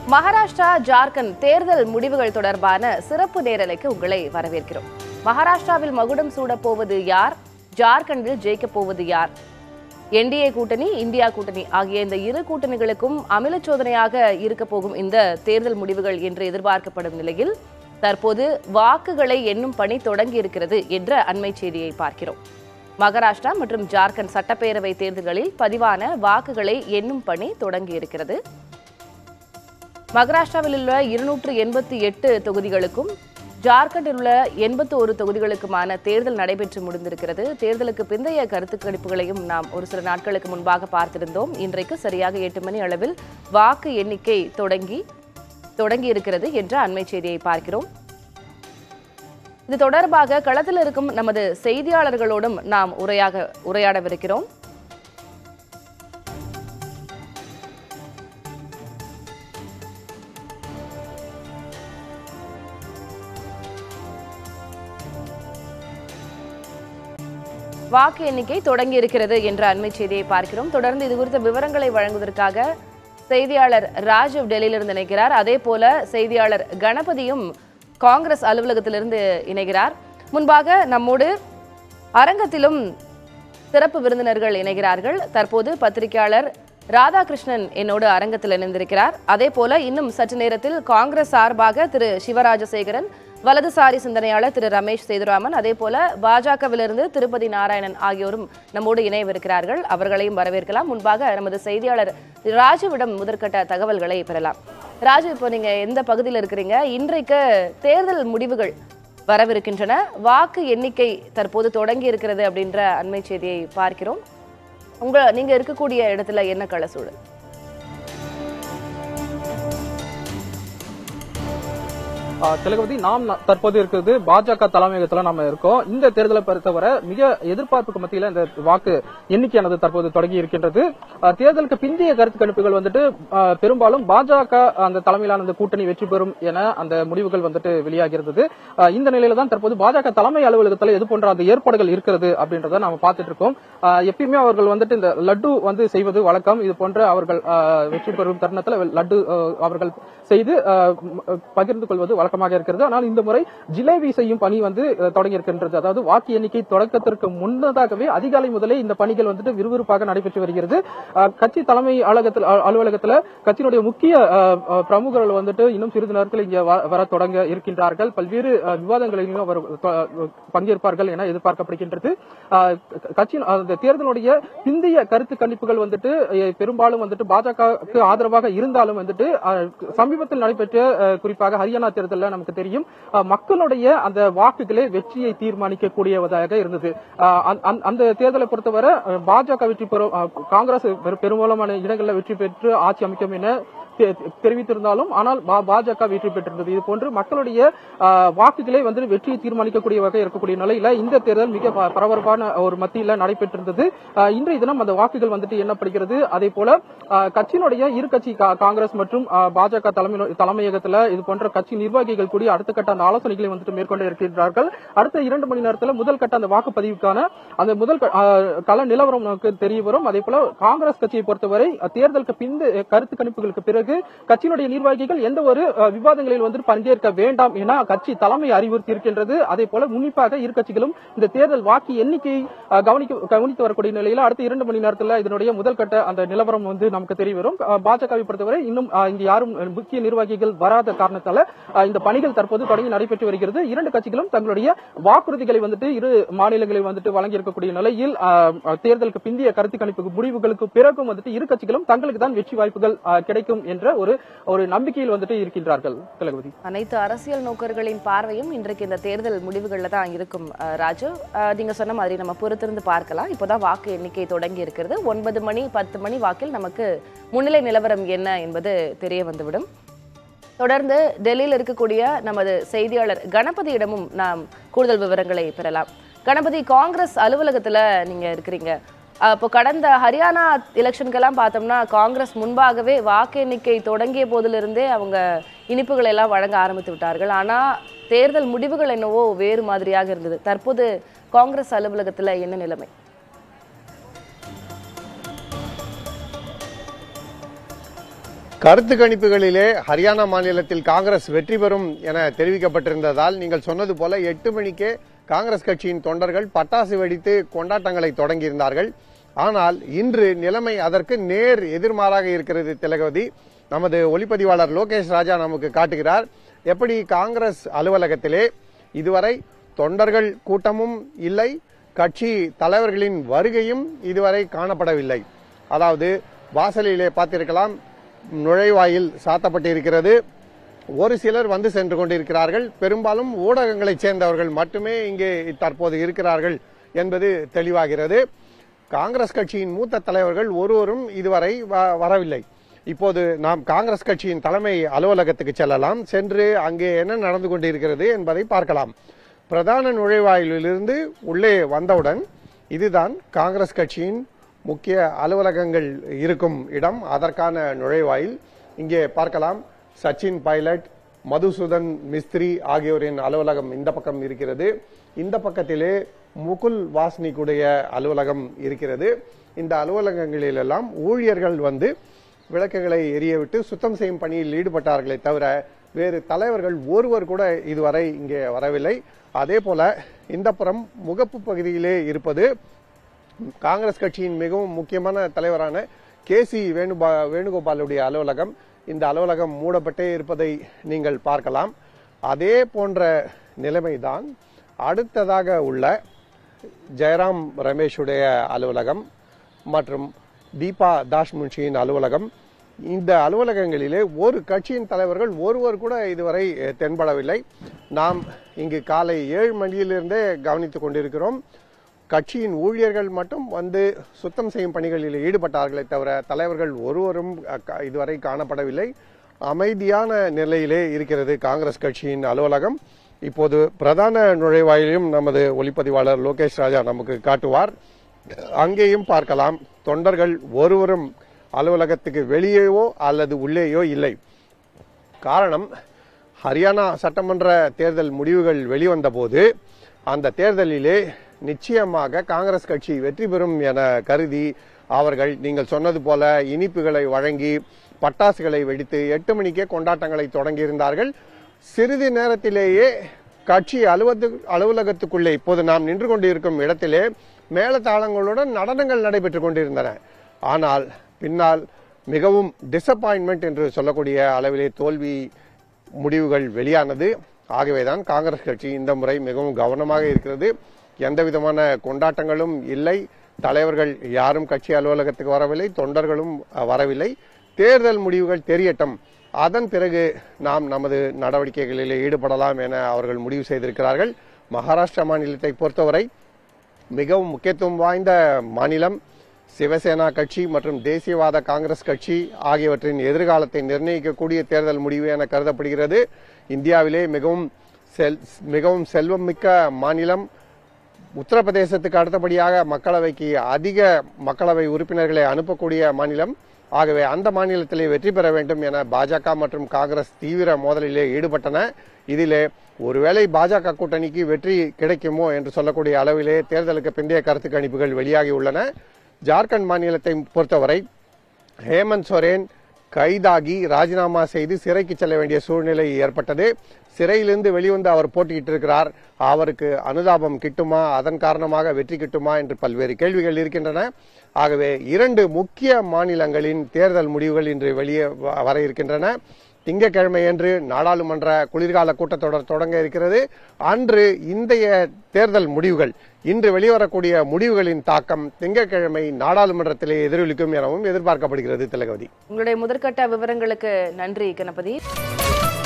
மகாராஷ்டிரா ஜார்க்கண்ட் தேர்தல் முடிவுகள் தொடர்பான சிறப்பு நேரலைக்கு உங்களை வரவேற்கிறோம். மகாராஷ்டிராவில் மகுடம் சூடப் போவது யார், ஜார்க்கண்டில் ஜெயிக்கப் போவது யார், என்டிஏ கூட்டணி இந்தியா கூட்டணி ஆகிய இந்த இரு கூட்டணிகளுக்கும் அமிலச்சோதனையாக இருக்க போகும் இந்த தேர்தல் முடிவுகள் என்று எதிர்பார்க்கப்படும் நிலையில் தற்போது வாக்குகளை எண்ணும் பணி தொடங்கி இருக்கிறது என்ற அண்மை செய்தியை பார்க்கிறோம். மகாராஷ்டிரா மற்றும் ஜார்க்கண்ட் சட்டப்பேரவை தேர்தல்களில் பதிவான வாக்குகளை எண்ணும் பணி தொடங்கி இருக்கிறது. மகாராஷ்டிராவில் உள்ள 288 தொகுதிகளுக்கும் ஜார்க்கண்டில் உள்ள 81 தொகுதிகளுக்குமான தேர்தல் நடைபெற்று முடிந்திருக்கிறது. தேர்தலுக்கு பிந்தைய கருத்து கணிப்புகளையும் நாம் ஒரு சில நாட்களுக்கு முன்பாக பார்த்திருந்தோம். இன்றைக்கு சரியாக 8 மணி அளவில் வாக்கு எண்ணிக்கை தொடங்கி இருக்கிறது என்ற அண்மை செய்தியை பார்க்கிறோம். இது தொடர்பாக களத்தில் இருக்கும் நமது செய்தியாளர்களோடும் நாம் உரையாடவிருக்கிறோம். வாக்கு எண்ணிக்கை தொடங்கி இருக்கிறது என்ற அண்மை செய்தியை பார்க்கிறோம். தொடர்ந்து இது குறித்த விவரங்களை வழங்குவதற்காக செய்தியாளர் ராஜீவ் டெல்லியிலிருந்து இணைகிறார். அதே போல செய்தியாளர் கணபதியும் காங்கிரஸ் அலுவலகத்திலிருந்து இணைகிறார். முன்பாக நம்மோடு அரங்கத்திலும் சிறப்பு விருந்தினர்கள் இணைகிறார்கள். தற்போது பத்திரிகையாளர் ராதாகிருஷ்ணன் என்னோடு அரங்கத்தில் இணைந்திருக்கிறார். அதே போல இன்னும் சற்று நேரத்தில் காங்கிரஸ் சார்பாக திரு சிவராஜசேகரன், வலதுசாரி சிந்தனையாளர் திரு ரமேஷ் சேதுராமன், அதே போல பாஜகவிலிருந்து திருப்பதி நாராயணன் ஆகியோரும் நம்மோடு இணையவிருக்கிறார்கள். அவர்களையும் வரவேற்கலாம். முன்பாக நமது செய்தியாளர் ராஜுவிடம் முதற்கட்ட தகவல்களை பெறலாம். ராஜு, இப்போ நீங்க எந்த பகுதியில் இருக்கிறீங்க? இன்றைக்கு தேர்தல் முடிவுகள் வரவிருக்கின்றன, வாக்கு எண்ணிக்கை தற்போது தொடங்கி இருக்கிறது அப்படின்ற அண்மை செய்தியை பார்க்கிறோம். நீங்க இருக்கக்கூடிய இடத்துல என்ன கள சூழல்? திலகவதி, நாம் தற்போது இருக்கிறது பாஜக தலைமையகத்துல நாம இருக்கோம். இந்த தேர்தலை பொறுத்தவரை மிக எதிர்பார்ப்புக்கு மத்தியில இந்த வாக்கு எண்ணிக்கையானது தற்போது தொடங்கி இருக்கின்றது. தேர்தலுக்கு பிந்தைய கருத்து கணிப்புகள் பெரும்பாலும் பாஜக அந்த தலைமையிலான அந்த கூட்டணி வெற்றி பெறும் என அந்த முடிவுகள் வெளியாகி இருந்தது. இந்த நிலையில தான் தற்போது பாஜக தலைமை அலுவலகத்துல எது போன்ற அந்த ஏற்பாடுகள் இருக்கிறது அப்படின்றத நாம பார்த்துட்டு இருக்கோம். எப்பயுமே அவர்கள் இந்த லட்டு செய்வது வழக்கம். இது போன்ற அவர்கள் வெற்றி பெறும் தருணத்துல லட்டு அவர்கள் செய்து பகிர்ந்து கொள்வது வழக்கமாக இருக்கிறது. ஆனால் இந்த முறை ஜிலேபி செய்யும் பணி தொடங்கி இருக்கின்றது. அதாவது வாக்கு எண்ணிக்கை தொடக்கத்திற்கு முன்னதாகவே அதிகாலை முதலே இந்த பணிகள் விறுவிறுப்பாக நடைபெற்று வருகிறது. கட்சி தலைமை அலுவலகத்தில் கட்சியினுடைய முக்கிய பிரமுகர்கள் இன்னும் சிறிது நேரத்தில் இங்கே வர தொடங்க இருக்கின்றார்கள். பல்வேறு விவாதங்களிலும் அவர் பங்கேற்பார்கள் என எதிர்பார்க்கப்படுகின்றது. கட்சியின் தேர்தலுடைய பிந்தைய கருத்து கணிப்புகள் பெரும்பாலும் பாஜகவுக்கு ஆதரவாக இருந்தாலும் சமீபத்தில் நடைபெற்ற குறிப்பாக ஹரியானா தேர்தலில் நமக்கு தெரியும், மக்களுடைய அந்த வாக்குகளே வெற்றியை தீர்மானிக்கக்கூடியதாக இருந்தது. அந்த தேர்தலை பொறுத்தவரை பாஜக வெற்றி பெறும், காங்கிரஸ் பெரும்பாலான இடங்களில் வெற்றி பெற்று ஆட்சி அமைக்கும் என தெரிவித்திருந்தாலும் ஆனால் பாஜக வெற்றி பெற்றிருந்தது. இது போன்று மக்களுடைய வாக்குகளை வெற்றியை தீர்மானிக்கக்கூடிய வகை இருக்கக்கூடிய நிலையில இந்த தேர்தல் மிக பரபரப்பான ஒரு மத்தியில நடைபெற்றிருந்தது. இன்றைய தினம் அந்த வாக்குகள் எண்ணப்படுகிறது. அதே போல கட்சியினுடைய இரு கட்சி காங்கிரஸ் மற்றும் பாஜக தலைமையகத்தில் இது போன்ற கட்சி நிர்வாகிகள் கூடிய அடுத்த கட்ட அந்த ஆலோசனைகளை மேற்கொண்டு இருக்கின்றார்கள். அடுத்த 2 மணி நேரத்தில் முதல் கட்ட அந்த வாக்குப்பதிவுக்கான அந்த முதல் கள நிலவரம் நமக்கு தெரிய வரும். அதே போல காங்கிரஸ் கட்சியை பொறுத்தவரை தேர்தலுக்கு பின்பு கருத்து கணிப்புகளுக்கு பிறகு கட்சியினுடைய நிர்வாகிகள் எந்த ஒரு விவாதங்களில் பங்கேற்க வேண்டாம் என கட்சி தலைமை அறிவுறுத்தி இருக்கின்றது. அதே போல உன்னிப்பாக இரு கட்சிகளும் இந்த தேர்தல் வாக்கு எண்ணிக்கையை கவனித்து வரக்கூடிய நிலையில் அடுத்த 2 மணி நேரத்தில் இதனுடைய முதல் கட்ட அந்த நிலவரம் நமக்கு தெரிய வரும். பாஜகவை பொறுத்தவரை இன்னும் இங்கு யாரும் முக்கிய நிர்வாகிகள் வராத காரணத்தால இந்த பணிகள் தற்போது தொடங்கி நடைபெற்று வருகிறது. 2 கட்சிகளும் தங்களுடைய வாக்குறுதிகளை இரு மாநிலங்களில் வழங்கி இருக்கக்கூடிய நிலையில் தேர்தலுக்கு பிந்தைய கருத்து கணிப்பு முடிவுகளுக்கு பிறகும் இரு கட்சிகளும் தங்களுக்கு தான் வெற்றி வாய்ப்புகள் கிடைக்கும் என்ற ஒரு நம்பிக்கையில் இருக்கின்றார்கள். அனைத்து அரசியல் நோக்கர்களின் பார்வையும் இன்றைக்கு இந்த தேர்தல் முடிவுகள்ல தான் இருக்கும். ராஜு, நீங்க சொன்ன மாதிரி நம்ம பொறுத்திருந்து பார்க்கலாம். இப்போதான் வாக்கு எண்ணிக்கை தொடங்கி இருக்கிறது. 9 மணி 10 மணி வாக்கில் நமக்கு முன்னிலை நிலவரம் என்ன என்பது தெரிய வந்துவிடும். தொடர்ந்து டெல்லியில் இருக்கக்கூடிய நமது செய்தியாளர் கணபதியிடமும் நாம் கூடுதல் விவரங்களை பெறலாம். கணபதி, காங்கிரஸ் அலுவலகத்துல நீங்க இருக்கிறீங்க. இப்போ கடந்த ஹரியானா எலெக்ஷனுக்கெல்லாம் பார்த்தோம்னா காங்கிரஸ் முன்பாகவே வாக்கு எண்ணிக்கை தொடங்கிய போதிலிருந்தே அவங்க இனிப்புகளை எல்லாம் வழங்க ஆரம்பித்து விட்டார்கள். ஆனால் தேர்தல் முடிவுகள் என்னவோ வேறு மாதிரியாக இருந்தது. தற்போது காங்கிரஸ் அலுவலகத்தில் என்ன நிலைமை? கருத்து கணிப்புகளிலே ஹரியானா மாநிலத்தில் காங்கிரஸ் வெற்றி பெறும் என தெரிவிக்கப்பட்டிருந்ததால் நீங்கள் சொன்னது போல 8 மணிக்கே காங்கிரஸ் கட்சியின் தொண்டர்கள் பட்டாசு வெடித்து கொண்டாட்டங்களை தொடங்கியிருந்தார்கள். ஆனால் இன்று நிலைமை அதற்கு நேர் எதிர்மாறாக இருக்கிறது. திலகவதி, நமது ஒளிப்பதிவாளர் லோகேஷ் ராஜா நமக்கு காட்டுகிறார். எப்படி காங்கிரஸ் அலுவலகத்திலே இதுவரை தொண்டர்கள் கூட்டமும் இல்லை, கட்சி தலைவர்களின் வருகையும் இதுவரை காணப்படவில்லை. அதாவது வாசலிலே பார்த்திருக்கலாம், நுழைவாயில் சாத்தப்பட்டிருக்கிறது. ஒரு சிலர் வந்து சென்று கொண்டிருக்கிறார்கள். பெரும்பாலும் ஊடகங்களைச் சேர்ந்தவர்கள் மட்டுமே இங்கே தற்போது இருக்கிறார்கள் என்பது தெளிவாகிறது. காங்கிரஸ் கட்சியின் மூத்த தலைவர்கள் ஒருவரும் இதுவரை வரவில்லை. இப்போது நாம் காங்கிரஸ் கட்சியின் தலைமை அலுவலகத்துக்கு செல்லலாம். சென்று அங்கே என்ன நடந்து கொண்டிருக்கிறது என்பதை பார்க்கலாம். பிரதான நுழைவாயிலிருந்து உள்ளே வந்தவுடன் இதுதான் காங்கிரஸ் கட்சியின் முக்கிய அலுவலகங்கள் இருக்கும் இடம், அதற்கான நுழைவாயில். இங்கே பார்க்கலாம், சச்சின் பைலட், மதுசூதன் மிஸ்திரி ஆகியோரின் அலுவலகம் இந்த பக்கம் இருக்கிறது. இந்த பக்கத்திலே முகுல் வாஸ்னிக்குடைய அலுவலகம் இருக்கிறது. இந்த அலுவலகங்களிலெல்லாம் ஊழியர்கள் வந்து விளக்குகளை எரியவிட்டு சுத்தம் செய்யும் பணியில் ஈடுபட்டார்களே தவிர வேறு தலைவர்கள் ஒருவர் கூட இதுவரை இங்கே வரவில்லை. அதே போல இந்த புறம் முகப்பு பகுதியிலே இருப்பது காங்கிரஸ் கட்சியின் மிகவும் முக்கியமான தலைவரான KC வேணுகோபாலுடைய அலுவலகம். இந்த அலுவலகம் மூடப்பட்டே இருப்பதை நீங்கள் பார்க்கலாம். அதே போன்ற நிலைமைதான் அடுத்ததாக உள்ள ஜெயராம் ரமேஷுடைய அலுவலகம் மற்றும் தீபா தாஷ்முன்ஷியின் அலுவலகம். இந்த அலுவலகங்களிலே ஒரு கட்சியின் தலைவர்கள் ஒருவர் கூட இதுவரை தென்படவில்லை. நாம் இங்கு காலை 7 மணியிலிருந்தே கவனித்துக் கொண்டிருக்கிறோம். கட்சியின் ஊழியர்கள் மட்டும் வந்து சுத்தம் செய்யும் பணிகளில் ஈடுபட்டார்களே தவிர தலைவர்கள் ஒருவரும் இதுவரை காணப்படவில்லை. அமைதியான நிலையிலே இருக்கிறது காங்கிரஸ் கட்சியின் அலுவலகம். இப்போது பிரதான நுழைவாயிலும் நமது ஒளிப்பதிவாளர் லோகேஷ் ராஜா நமக்கு காட்டுவார். அங்கேயும் பார்க்கலாம், தொண்டர்கள் ஒருவரும் அலுவலகத்துக்கு வெளியேயோ அல்லது உள்ளேயோ இல்லை. காரணம், ஹரியானா சட்டமன்ற தேர்தல் முடிவுகள் வெளிவந்த போது அந்த தேர்தலிலே நிச்சயமாக காங்கிரஸ் கட்சி வெற்றி பெறும் என கருதி அவர்கள் நீங்கள் சொன்னது போல இனிப்புகளை வழங்கி பட்டாசுகளை வெடித்து 8 மணிக்கே கொண்டாட்டங்களை தொடங்கியிருந்தார்கள். சிறிது நேரத்திலேயே கட்சி அலுவலகத்துக்குள்ளே இப்போது நாம் நின்று கொண்டிருக்கும் இடத்திலே மேளதாளங்களுடன் நடனங்கள் நடைபெற்றுக் கொண்டிருந்தன. ஆனால் பின்னால் மிகவும் டிசப்பாயின்மெண்ட் என்று சொல்லக்கூடிய அளவிலே தோல்வி முடிவுகள் வெளியானது. ஆகவேதான் காங்கிரஸ் கட்சி இந்த முறை மிகவும் கவனமாக இருக்கிறது. எந்த விதமான கொண்டாட்டங்களும் இல்லை. தலைவர்கள் யாரும் கட்சி அலுவலகத்துக்கு வரவில்லை, தொண்டர்களும் வரவில்லை. தேர்தல் முடிவுகள் தெரியட்டும், அதன் பிறகு நாம் நமது நடவடிக்கைகளில் ஈடுபடலாம் என அவர்கள் முடிவு செய்திருக்கிறார்கள். மகாராஷ்டிரா மாநிலத்தை பொறுத்தவரை மிகவும் முக்கியத்துவம் வாய்ந்த மாநிலம். சிவசேனா கட்சி மற்றும் தேசியவாத காங்கிரஸ் கட்சி ஆகியவற்றின் எதிர்காலத்தை நிர்ணயிக்கக்கூடிய தேர்தல் முடிவு என கருதப்படுகிறது. இந்தியாவிலே மிகவும் செல்வம் மிக்க மாநிலம். உத்தரப்பிரதேசத்துக்கு அடுத்தபடியாக மக்களவைக்கு அதிக மக்களவை உறுப்பினர்களை அனுப்பக்கூடிய மாநிலம். ஆகவே அந்த மாநிலத்திலே வெற்றி பெற வேண்டும் என பாஜக மற்றும் காங்கிரஸ் தீவிர மோதலிலே ஈடுபட்டன. இதிலே ஒருவேளை பாஜக கூட்டணிக்கு வெற்றி கிடைக்குமோ என்று சொல்லக்கூடிய அளவிலே தேர்தலுக்கு பிந்தைய கருத்து கணிப்புகள் வெளியாகி உள்ளன. ஜார்க்கண்ட் மாநிலத்தை பொறுத்தவரை ஹேமந்த் சோரேன் கைதாகி ராஜினாமா செய்து சிறைக்கு செல்ல வேண்டிய சூழ்நிலை ஏற்பட்டது. சிறையிலிருந்து வெளிவந்து அவர் போட்டியிட்டிருக்கிறார். அவருக்கு அனுதாபம் கிட்டுமா, அதன் காரணமாக வெற்றி கிட்டுமா என்று பல்வேறு கேள்விகள் இருக்கின்றன. ஆகவே 2 முக்கிய மாநிலங்களின் தேர்தல் முடிவுகள் இன்று வெளியே வர இருக்கின்றன. திங்கட்கிழமையன்று நாடாளுமன்ற குளிர்கால கூட்டத்தொடர் தொடங்க இருக்கிறது. அன்று இன்றைய தேர்தல் முடிவுகள், இன்று வெளிவரக்கூடிய முடிவுகளின் தாக்கம் திங்கட்கிழமை நாடாளுமன்றத்திலே எதிரொலிக்கும் எனவும் எதிர்பார்க்கப்படுகிறது. திலகவதி, உங்களுடைய முதற்கட்ட விவரங்களுக்கு நன்றி கணபதி.